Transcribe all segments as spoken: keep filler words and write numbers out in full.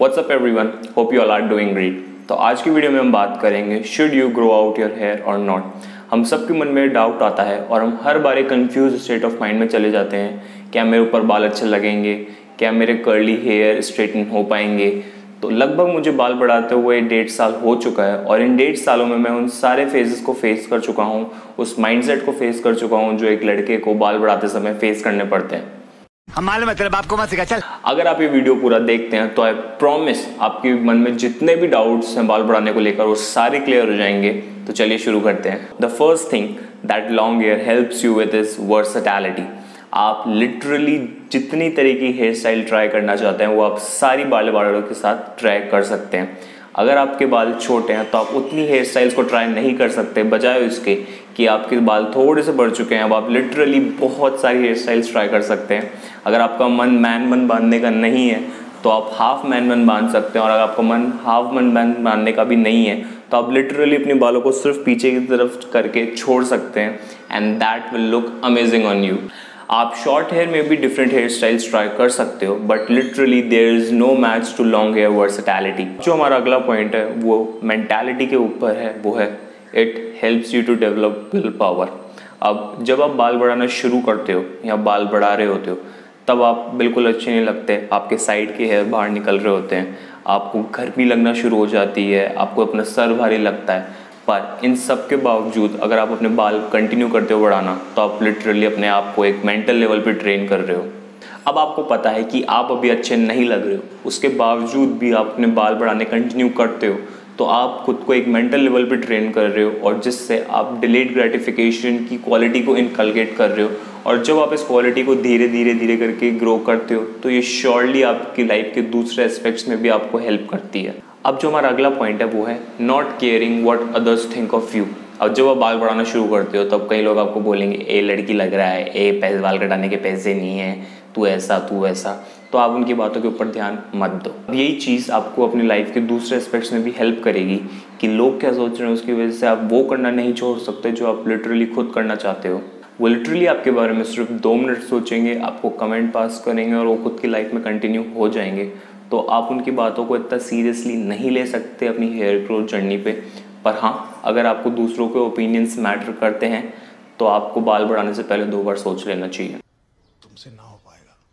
WhatsApp everyone, hope you all are doing great. तो आज की वीडियो में हम बात करेंगे should you grow out your hair और नॉट। हम सबके मन में डाउट आता है और हम हर बार एक कंफ्यूज स्टेट ऑफ माइंड में चले जाते हैं। क्या मेरे ऊपर बाल अच्छे लगेंगे, क्या मेरे कर्ली हेयर स्ट्रेटन हो पाएंगे। तो लगभग मुझे बाल बढ़ाते हुए डेढ़ साल हो चुका है और इन डेढ़ सालों में मैं उन सारे फेजेस को फेस कर चुका हूँ, उस माइंडसेट को फेस कर चुका हूँ जो एक लड़के को बाल बढ़ाते समय फेस करने पड़ते हैं। हम मालूम है तेरे बाप को मत सिखा चल। अगर आप ये वीडियो पूरा देखते हैं तो आई प्रॉमिस आपके मन में जितने भी डाउट्स हैं बाल बढ़ाने को लेकर वो सारे क्लियर हो जाएंगे। तो चलिए शुरू करते हैं। The first thing that long hair helps you with is versatility. आप लिटरली जितनी तरह की हेयर स्टाइल ट्राई करना चाहते हैं वो आप सारी बाल वालों के साथ ट्राई कर सकते हैं। अगर आपके बाल छोटे हैं तो आप उतनी हेयर स्टाइल्स को ट्राई नहीं कर सकते, बजाय इसके कि आपके बाल थोड़े से बढ़ चुके हैं अब आप लिटरली बहुत सारी हेयर स्टाइल्स ट्राई कर सकते हैं। अगर आपका मन मैन बन बांधने का नहीं है तो आप हाफ मैन बन बांध सकते हैं, और अगर आपका मन हाफ मैन बन बांधने का भी नहीं है तो आप लिटरली अपने बालों को सिर्फ पीछे की तरफ करके छोड़ सकते हैं and that will look amazing on you. आप शॉर्ट हेयर में भी डिफरेंट हेयर स्टाइल्स ट्राई कर सकते हो, but literally there is no match to long hair versatility. जो हमारा अगला पॉइंट है वो मेंटालिटी के ऊपर है, वो है it helps you to develop will power. अब जब आप बाल बढ़ाना शुरू करते हो या बाल बढ़ा रहे होते हो तब आप बिल्कुल अच्छे नहीं लगते, आपके साइड के हेयर बाहर निकल रहे होते हैं, आपको गर्मी लगना शुरू हो जाती है, आपको अपना सर भारी लगता है। पर इन सब के बावजूद अगर आप अपने बाल कंटिन्यू करते हो बढ़ाना तो आप लिटरली अपने आप को एक मेंटल लेवल पे ट्रेन कर रहे हो। अब आपको पता है कि आप अभी अच्छे नहीं लग रहे हो, उसके बावजूद भी आप अपने बाल बढ़ाने कंटिन्यू करते हो, तो आप खुद को एक मेंटल लेवल पे ट्रेन कर रहे हो और जिससे आप डिलेड ग्रेटिफिकेशन की क्वालिटी को इनकलकेट कर रहे हो। और जब आप इस क्वालिटी को धीरे धीरे धीरे करके ग्रो करते हो तो ये श्योरली आपकी लाइफ के दूसरे एस्पेक्ट्स में भी आपको हेल्प करती है। अब जो हमारा अगला पॉइंट है वो है not caring what others think of you. अब जब आप बाल बढ़ाना शुरू करते हो तब कई लोग आपको बोलेंगे ए लड़की लग रहा है, ए पैसे बाल कटाने के पैसे नहीं है, तू ऐसा तू ऐसा, तो आप उनकी बातों के ऊपर ध्यान मत दो। अब यही चीज़ आपको अपनी लाइफ के दूसरे एस्पेक्ट्स में भी हेल्प करेगी कि लोग क्या सोच रहे हैं उसकी वजह से आप वो करना नहीं छोड़ सकते जो आप लिटरली खुद करना चाहते हो। वो लिटरली आपके बारे में सिर्फ दो मिनट सोचेंगे, आपको कमेंट पास करेंगे और वो खुद की लाइफ में कंटिन्यू हो जाएंगे। तो आप उनकी बातों को इतना सीरियसली नहीं ले सकते अपनी हेयर ग्रोथ जर्नी पे। पर हाँ, अगर आपको दूसरों के ओपिनियंस मैटर करते हैं तो आपको बाल बढ़ाने से पहले दो बार सोच लेना चाहिए। तुमसे ना हो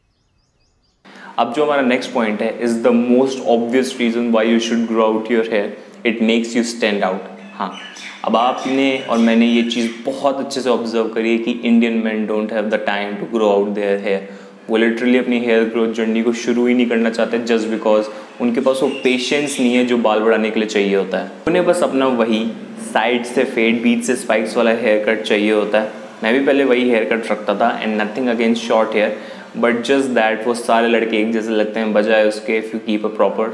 पाएगा। अब जो हमारा नेक्स्ट पॉइंट है is the most obvious reason why you should grow out your hair, it makes you stand out. हाँ, अब आपने और मैंने ये चीज़ बहुत अच्छे से ऑब्जर्व करी है कि Indian man don't have the time to grow out their hair. वो लिटरली अपनी हेयर ग्रोथ जर्नी को शुरू ही नहीं करना चाहते जस्ट बिकॉज उनके पास वो पेशेंस नहीं है जो बाल बढ़ाने के लिए चाहिए होता है। उन्हें बस अपना वही साइड से फेड, बीच से स्पाइक्स वाला हेयर कट चाहिए होता है। मैं भी पहले वही हेयर कट रखता था and nothing against short hair, but just that वो सारे लड़के एक जैसे लगते हैं बजाय उसके if you keep a proper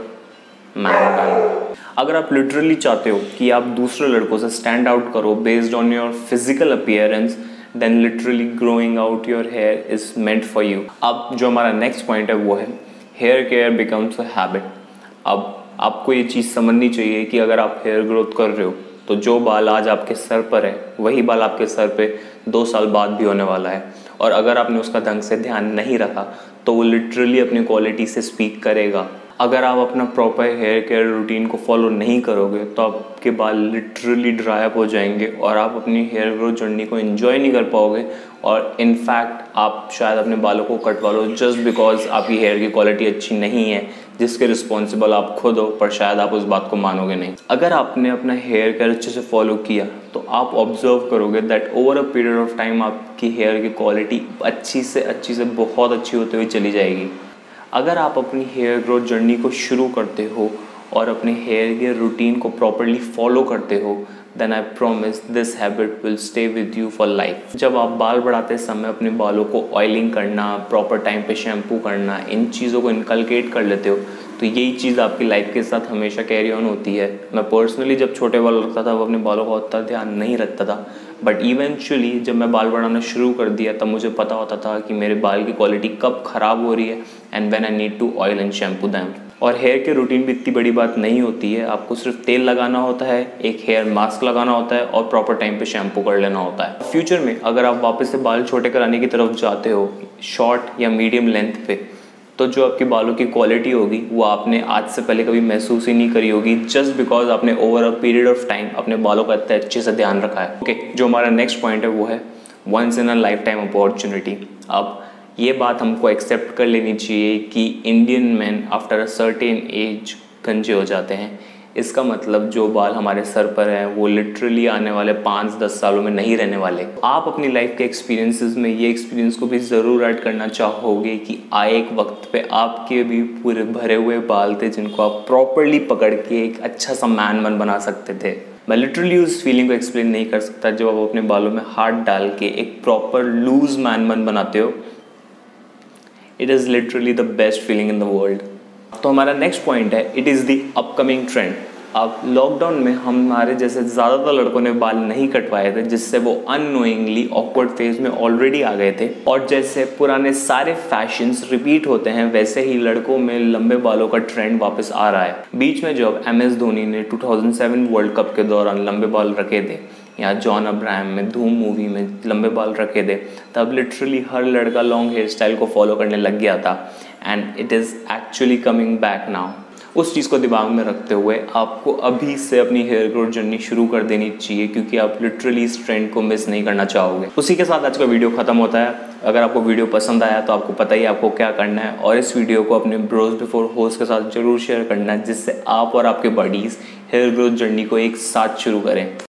man. अगर आप लिटरली चाहते हो कि आप दूसरे लड़कों से स्टैंड आउट करो based on your physical appearance, then literally growing out your hair is meant for you। अब जो हमारा नेक्स्ट पॉइंट है वो है hair care becomes a habit। अब आपको ये चीज़ समझनी चाहिए कि अगर आप हेयर ग्रोथ कर रहे हो तो जो बाल आज आपके सर पर है वही बाल आपके सर पे दो साल बाद भी होने वाला है, और अगर आपने उसका ढंग से ध्यान नहीं रखा तो वो लिटरली अपनी क्वालिटी से स्पीक करेगा। अगर आप अपना प्रॉपर हेयर केयर रूटीन को फॉलो नहीं करोगे तो आपके बाल लिटरली ड्राई अप हो जाएंगे और आप अपनी हेयर ग्रोथ जर्नी को एंजॉय नहीं कर पाओगे, और इनफैक्ट आप शायद अपने बालों को कटवा लो जस्ट बिकॉज आपकी हेयर की क्वालिटी अच्छी नहीं है जिसके रिस्पॉन्सिबल आप खुद हो, पर शायद आप उस बात को मानोगे नहीं। अगर आपने अपना हेयर केयर अच्छे से फॉलो किया तो आप ऑब्जर्व करोगे that over a period of time आपकी हेयर की क्वालिटी अच्छी से अच्छी से बहुत अच्छी होते हुए चली जाएगी। अगर आप अपनी हेयर ग्रोथ जर्नी को शुरू करते हो और अपने हेयर केयर रूटीन को प्रॉपरली फॉलो करते हो then I promise this habit will stay with you for life. जब आप बाल बढ़ाते समय अपने बालों को ऑयलिंग करना, प्रॉपर टाइम पे शैम्पू करना, इन चीज़ों को इनकलकेट कर लेते हो तो यही चीज़ आपकी लाइफ के साथ हमेशा कैरी ऑन होती है। मैं पर्सनली जब छोटे बाल रखता था वो अपने बालों का उतना ध्यान नहीं रखता था, बट इवेंचुअली जब मैं बाल बढ़ाना शुरू कर दिया तब मुझे पता होता था कि मेरे बाल की क्वालिटी कब ख़राब हो रही है and when I need to oil and shampoo them. और हेयर के रूटीन भी इतनी बड़ी बात नहीं होती है, आपको सिर्फ तेल लगाना होता है, एक हेयर मास्क लगाना होता है और प्रॉपर टाइम पे शैम्पू कर लेना होता है। फ्यूचर में अगर आप वापस से बाल छोटे कराने की तरफ जाते हो शॉर्ट या मीडियम लेंथ पे, तो जो आपके बालों की क्वालिटी होगी वो आपने आज से पहले कभी महसूस ही नहीं करी होगी, जस्ट बिकॉज आपने over a period of time अपने बालों का इतने अच्छे से ध्यान रखा है। ओके okay, जो हमारा नेक्स्ट पॉइंट है वो है once in a lifetime opportunity. अब ये बात हमको एक्सेप्ट कर लेनी चाहिए कि Indian man after a certain age गंजे हो जाते हैं। इसका मतलब जो बाल हमारे सर पर हैं वो लिटरली आने वाले पाँच दस सालों में नहीं रहने वाले। आप अपनी लाइफ के एक्सपीरियंसेस में ये एक्सपीरियंस को भी ज़रूर ऐड करना चाहोगे कि आए एक वक्त पे आपके भी पूरे भरे हुए बाल थे जिनको आप प्रॉपरली पकड़ के एक अच्छा सा मैन मन बना सकते थे। मैं लिटरली उस फीलिंग को एक्सप्लेन नहीं कर सकता जब आप अपने बालों में हाथ डाल के एक प्रॉपर लूज मैन मन बनाते हो। It is literally the best feeling in the world. तो हमारा नेक्स्ट पॉइंट है it is the upcoming trend. अब लॉकडाउन में हमारे जैसे ज़्यादातर लड़कों ने बाल नहीं कटवाए थे, जिससे वो अननोइंगली ऑकवर्ड फेज में ऑलरेडी आ गए थे। और जैसे पुराने सारे फैशंस रिपीट होते हैं वैसे ही लड़कों में लंबे बालों का ट्रेंड वापस आ रहा है। बीच में जब एम एस धोनी ने दो हज़ार सात वर्ल्ड कप के दौरान लंबे बाल रखे थे या जॉन अब्राहम में धूम मूवी में लंबे बाल रखे थे, तब लिटरली हर लड़का लॉन्ग हेयर स्टाइल को फॉलो करने लग गया था। And it is actually coming back now. उस चीज़ को दिमाग में रखते हुए आपको अभी से अपनी हेयर ग्रोथ जर्नी शुरू कर देनी चाहिए, क्योंकि आप लिटरली इस ट्रेंड को मिस नहीं करना चाहोगे। उसी के साथ आज का वीडियो खत्म होता है। अगर आपको वीडियो पसंद आया तो आपको पता ही आपको क्या करना है, और इस वीडियो को अपने ब्रोज बिफोर होस्ट के साथ जरूर शेयर करना है, जिससे आप और आपके बडीज़ हेयर ग्रोथ जर्नी को एक साथ शुरू करें।